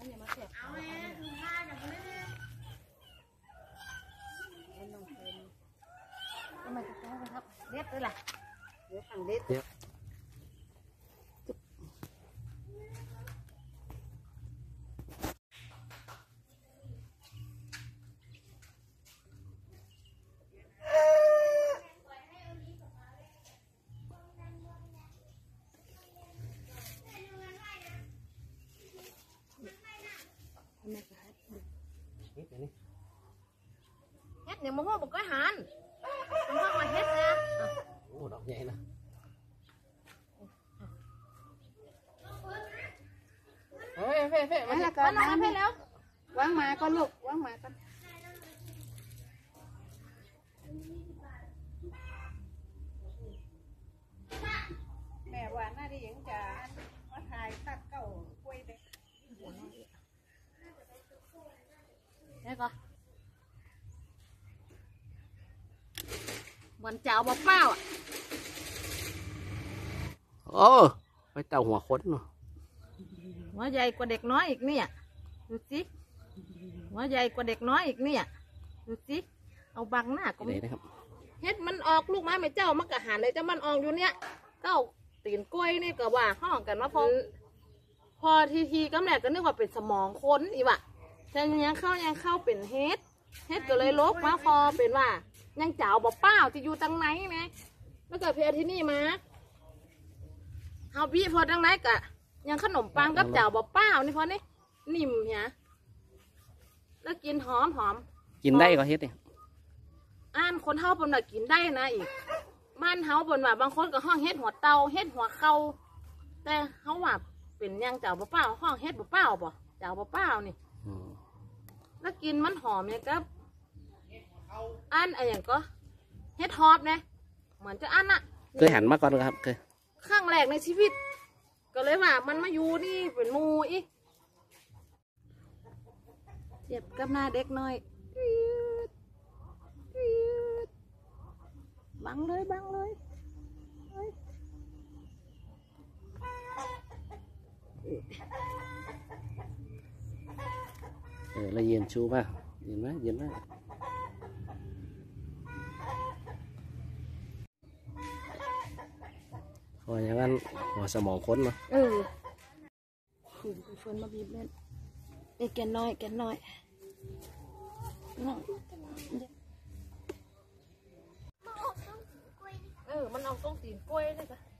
นี่มาเสียบเอาเลยถุงผ้าจากนี้ลงไปทำไมจะต้องครับเด็ดด้วยล่ะเด็ดทำเด็ดเฮ็ดอย่างมะม่วงบุกไก่หันมะม่วงมาเฮ็ดนะโอ้ดอกใหญ่นะเฮ้ยเฟ่มาแล้วกันมาให้แล้ววางมาก็ลูกวางมาก็แม่ว่าน่าดีอย่างจะว่าถ่ายตัดเก่ากล้วยได้นี่ก็วันเจ้าบ่เป้าอ่ะโอ้ไปเต่าหัวคดเนาะหัวใหญ่กว่าเด็กน้อยอีกเนี่ยดูสิหัวใหญ่กว่าเด็กน้อยอีกเนี่ยดูสิเอาบังหน้าก็ไม่ได้ครับเฮ็ดมันออกลูกไม้ไม่เจ้ามันกะหันเลยแต่มันออกอยู่เนี่ยเก้าตีนกล้วยนี่ก็ว่าห้องกันว่าพอทีกำแหนก็นึกว่าเป็นสมองคนอีวะแต่ยังเข้าเป็นเฮ็ดก็เลยลบมาพอเป็นว่ายังเจ้าบ่เป้าที่อยู่ตั้งไหนไหมแล้วก็เพียที่นี่มาเอาพี่พอตั้งไหนกะยังขนมปังกับเจ้าบ่เป้านี่พอนี่นิ่มเนี่ยแล้วกินหอมกินได้ก็เฮ็ดเนี่ยคนเฮาเป็นว่ากินได้นะอีกบ้านเฮาเป็นว่าบางคนก็ห้องเฮ็ดหัวเตาเฮ็ดหัวเข่าแต่เฮาว่าเป็นยังเจ้าบ่เป้าห้องเฮ็ดบ่เป้าบ่เจ้าบ่เป้านี่แล้วกินมันหอมเนี่ยก็อะไรอย่างก็เฮ็ดฮอปเนี่ยเหมือนจะอะเคยหันมาก่อนครับเคยครั้งแรกในชีวิตก็เลยว่ามันมาอยู่นี่เป็นมูอีกเจ็บกับหน้าเด็กน้อยบังเลยแล้วเย็นชูป่ะเย็นไหมพออย่างนั้นหัวสมองค้นเนาะชวนมาบีบเล่นแกนน้อยมันเอาต้องตีนกล้วยเลยค่ะ